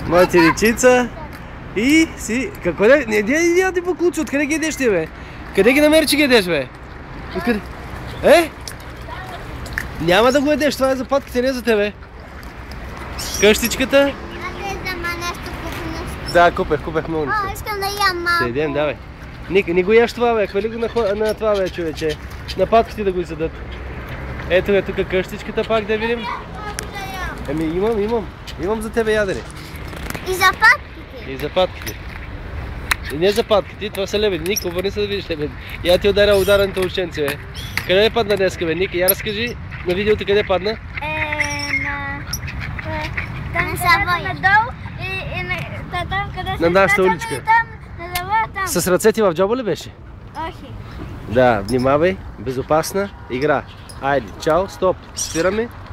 Материчица. И си... Какво не? Не ти поклучи. Откъде ги едеш ти, бе? Къде ги намери, че ги едеш, бе? Откъде? Няма да го едеш. Това е за патките, не за тебе. Къщичката. Да, купех много неща. Искам да ям малко. Ще идем, давай. Не го яш това, бе. Хвали го на това, бе, човече. На патките да го изядат. Ето е тук къщичката, пак да видим. Еми, имам за тебе ядене. И за патките? И за патките. И не за патките, това са лебеди. Ник, обърни се да видиш лебеди. Я ти ударя удареното ученце, бе. Къде падна днеска, бе, Ник? Я разкажи на видеото къде падна. На Савоя. Надолу и там, къде се... На нашата уличка. Там. С ръцете в джоба ли беше? Охи. Да, внимавай, безопасна игра. Айде, чао, стоп, спираме.